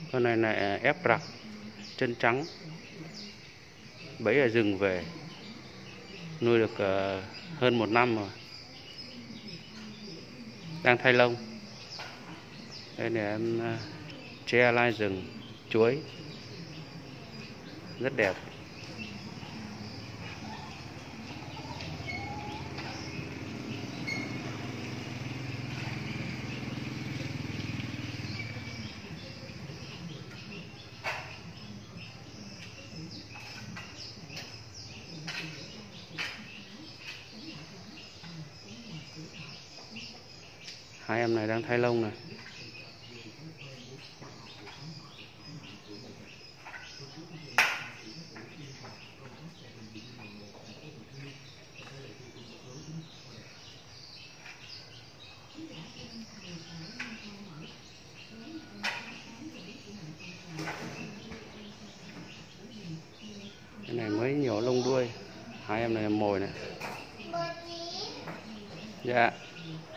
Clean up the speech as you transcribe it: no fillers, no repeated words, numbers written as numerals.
Con này là ép rặc chân trắng, bẫy ở rừng về, nuôi được hơn 1 năm rồi, đang thay lông. Đây để em che lai rừng chuối rất đẹp. Hai em này đang thay lông này. Cái này mới nhổ lông đuôi. Hai em này là mồi này. Dạ.